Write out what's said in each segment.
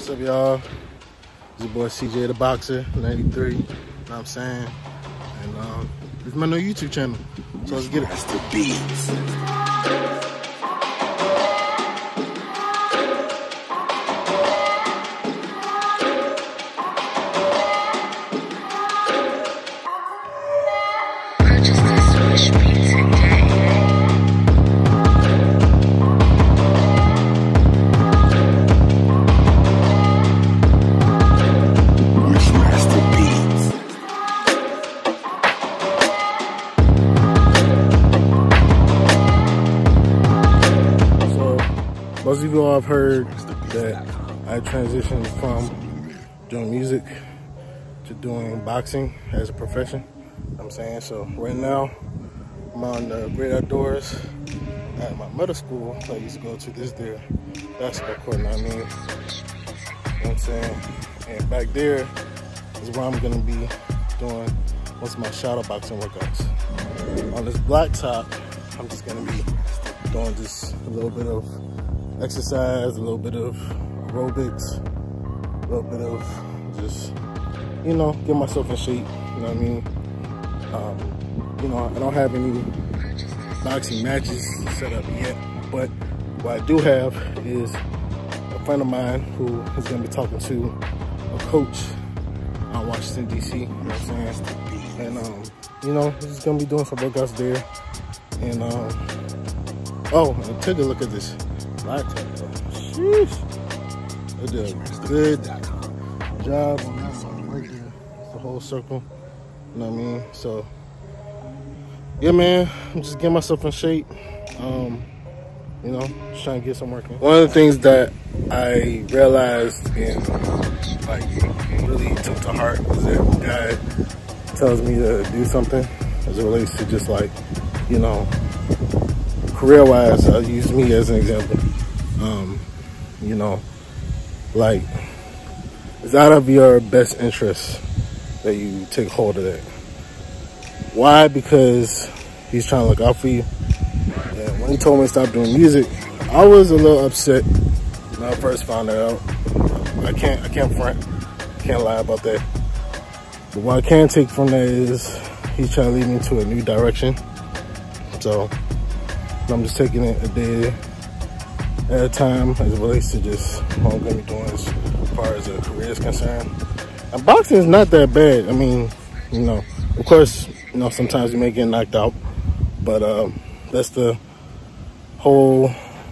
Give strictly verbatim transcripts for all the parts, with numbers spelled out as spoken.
What's up, y'all? It's your boy C J the Boxer, ninety-three. You know what I'm saying? And um, this is my new YouTube channel. So let's get it. That's the beats. Most of you all have heard that I transitioned from doing music to doing boxing as a profession. You know what I'm saying? So right now, I'm on the Great Outdoors at my middle school I used to go to. This there basketball court, you know what I mean? You know what I'm saying? And back there is where I'm gonna be doing most of my shadow boxing workouts. On this blacktop, I'm just gonna be doing just a little bit of exercise, a little bit of aerobics, a little bit of just, you know, get myself in shape, you know what I mean? Um, you know, I don't have any boxing matches set up yet, but what I do have is a friend of mine who is going to be talking to a coach on Washington, D C, you know what I'm saying? And, um, you know, he's going to be doing some workouts there. And, um, oh, and take a look at this. Sheesh. They did a good job on that one right there. The whole circle. You know what I mean? So, yeah, man, I'm just getting myself in shape. Um, you know, just trying to get some work in. One of the things that I realized and like really took to heart was that a guy tells me to do something as it relates to just like, you know, career-wise. I'll use me as an example. Um, you know, like, it's out of your best interest that you take hold of that. Why? Because he's trying to look out for you. And when he told me to stop doing music, I was a little upset when I first found that out. I can't, I can't front, can't lie about that. But what I can take from that is he's trying to lead me to a new direction. So I'm just taking it a day at a time as it relates to just what I'm going to be doing as far as a career is concerned. And boxing is not that bad. I mean, you know, of course, you know, sometimes you may get knocked out, but um, that's the whole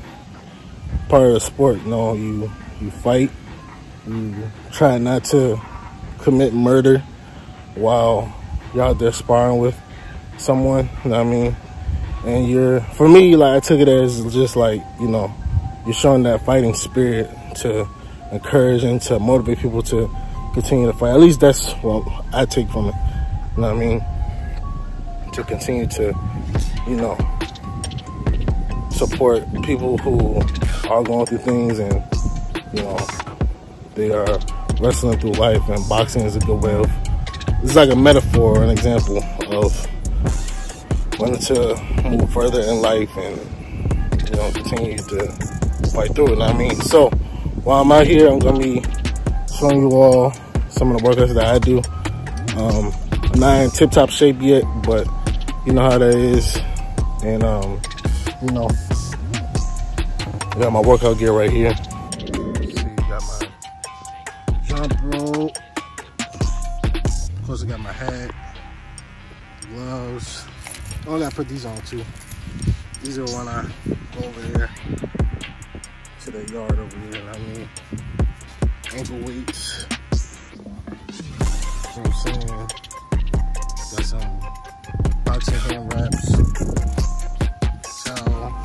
part of the sport. You know, you, you fight, you try not to commit murder while you're out there sparring with someone, you know what I mean? And you're, for me, like, I took it as just like, you know, you're showing that fighting spirit to encourage and to motivate people to continue to fight. At least that's what I take from it. You know what I mean? To continue to, you know, support people who are going through things and, you know, they are wrestling through life, and boxing is a good way of, it's like a metaphor, an example of wanting to move further in life and, you know, continue to fight through it, you know what I mean? So while I'm out here, I'm gonna be showing you all some of the workouts that I do. Um, I'm not in tip-top shape yet, but you know how that is. And um, you know, I got my workout gear right here. See, got my jump rope. Of course, I got my hat, gloves. Oh, I gotta put these on too. These are when I go over there to the yard over here, you know what I mean? Ankle weights. You know what I'm saying? Got some boxing hand wraps. Towel.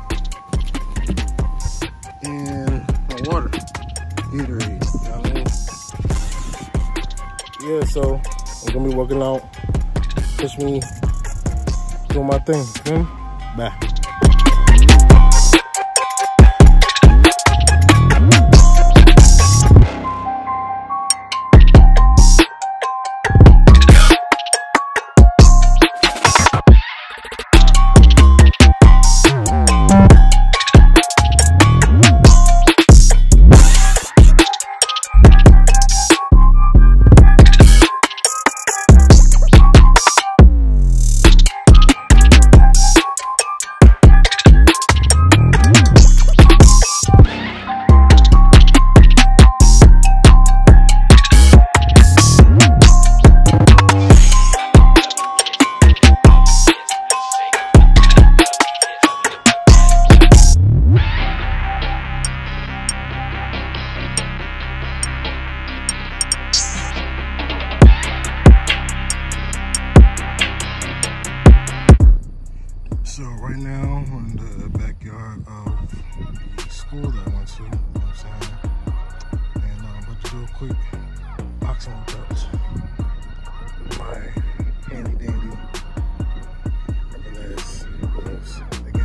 And my water. Gatorade, you know what I mean? Yeah, so I'm gonna be working out. Push me doing my thing. Okay? Bye. school that I went to, you know what I'm saying? And I'm um, about to do a quick boxing workouts. My handy dandy Hermes gloves again.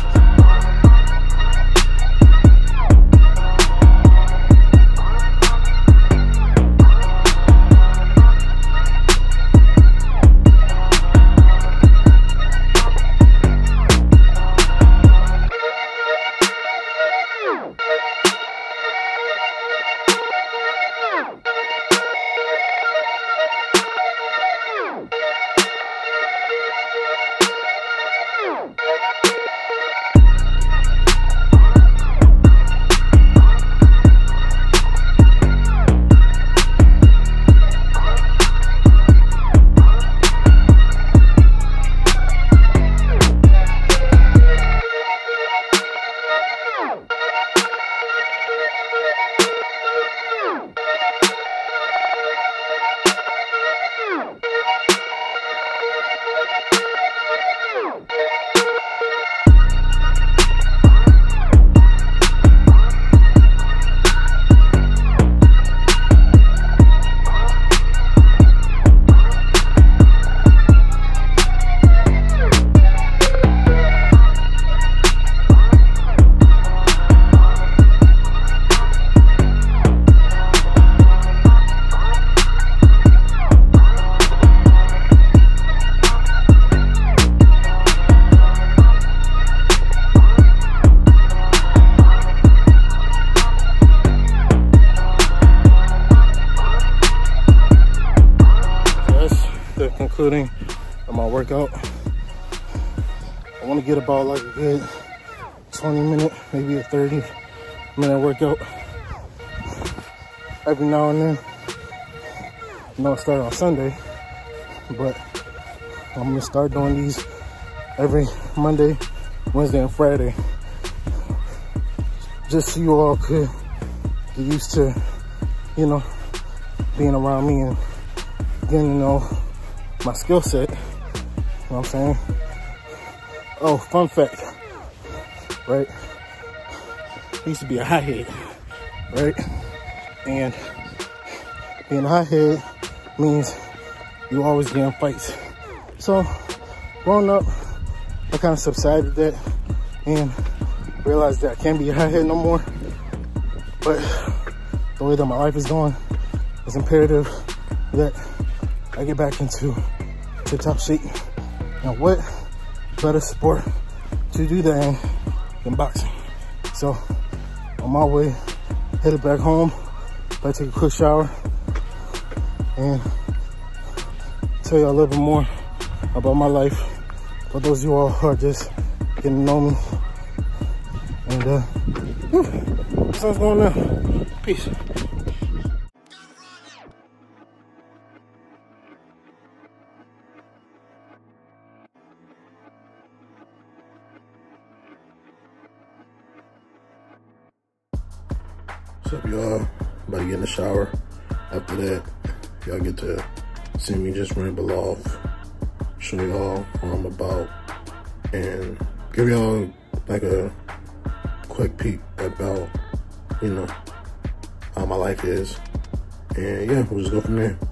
Concluding of my workout. I want to get about like a good twenty minute, maybe a thirty minute workout every now and then. I know it started on Sunday, but I'm gonna start doing these every Monday, Wednesday, and Friday, just so you all could get used to, you know, being around me and getting to know my skill set. You know what I'm saying? Oh, fun fact, right? I used to be a hothead, right? And being a hothead means you always get in fights. So growing up, I kind of subsided that and realized that I can't be a hothead no more. But the way that my life is going, it's imperative that I get back into to top shape. Now what better sport to do that in than boxing? So on my way, headed back home, I take a quick shower and tell you a little bit more about my life for those of you all who are just getting to know me. And uh, whew, sun's going down. Peace. What's up, y'all? About to get in the shower. After that, y'all get to see me just ramble off, show y'all what I'm about, and give y'all like a quick peek about, you know, how my life is. And yeah, we'll just go from there.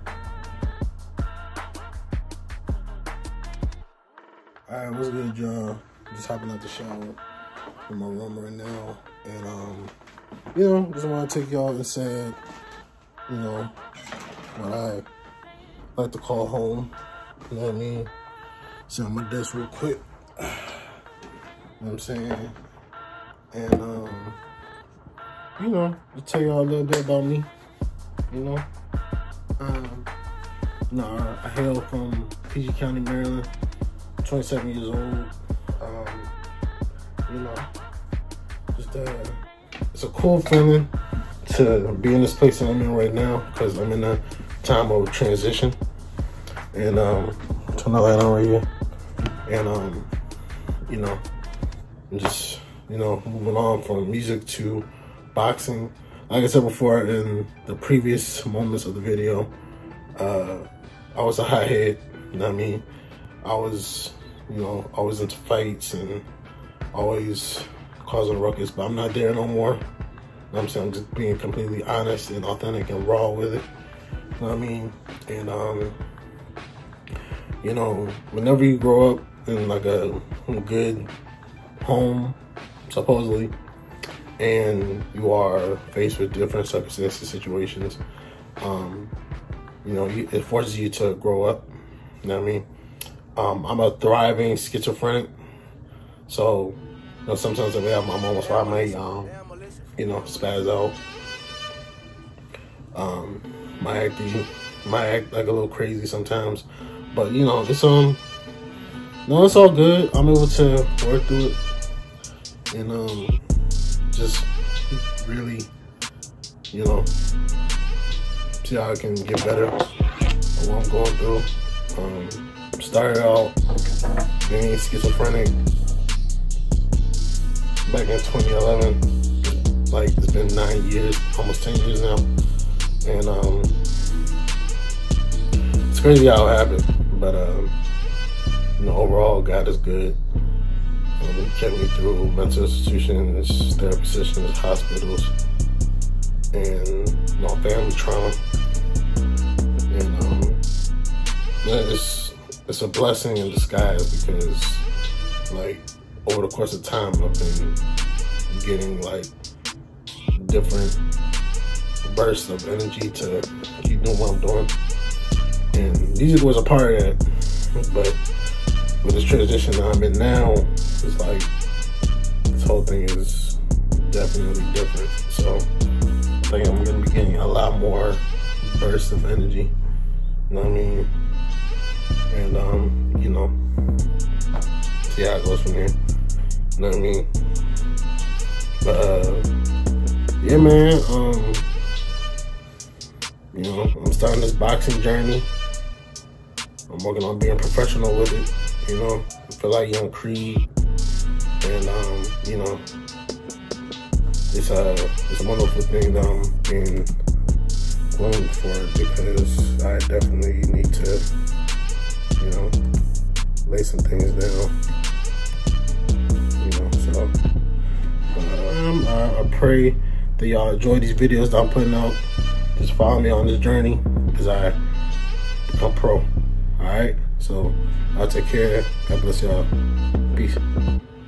Alright, what's good, y'all? Just hopping out the shower in my room right now. And um you know, just want to take y'all inside, you know, what I like to call home. You know what I mean? Sit on my desk real quick. You know what I'm saying? And, um, you know, to tell y'all a little bit about me, you know. Um, you know, I, I hail from P G County, Maryland, twenty-seven years old. Um, you know, just, uh, it's a cool feeling to be in this place that I'm in right now, because I'm in a time of transition. And um, turn the light on right here. And um, you know, I'm just, you know, moving on from music to boxing. Like I said before in the previous moments of the video, uh, I was a hothead, you know what I mean? I was, you know, always into fights and always causing a ruckus, but I'm not there no more. You know what I'm saying? I'm just being completely honest and authentic and raw with it. You know what I mean? And, um, you know, whenever you grow up in like a good home, supposedly, and you are faced with different circumstances, situations, um, you know, it forces you to grow up. You know what I mean? Um, I'm a thriving schizophrenic, so you know, sometimes if I have my moments where I may, um, you know, spaz out, um, might act, might act like a little crazy sometimes, but you know, it's um, no, it's all good. I'm able to work through it, and um, just really, you know, see how I can get better at what I'm going through. Um, started out being schizophrenic back in twenty eleven. Like, it's been nine years, almost ten years now. And um, it's crazy how it happened. But, um, you know, overall, God is good. Um, he kept me through mental institutions, therapy sessions, hospitals, and, you know, family trauma. And, um, it's, it's a blessing in disguise because, like, over the course of time, I've been getting, like, different bursts of energy to keep doing what I'm doing. And music was a part of that. But with this transition that I'm in now, it's like, this whole thing is definitely different. So I think I'm going to be getting a lot more bursts of energy. You know what I mean? And, um, you know, see how it goes from here. You know what I mean? But, uh, yeah, man, um, you know, I'm starting this boxing journey. I'm working on being professional with it, you know. I feel like Young Creed. And, um, you know, it's a, it's a wonderful thing that I'm being groomed for because I definitely need to, you know, lay some things down. You know, so um, I, I pray that y'all enjoy these videos that I'm putting out. Just follow me on this journey as I become pro. Alright? So I'll take care. God bless y'all. Peace.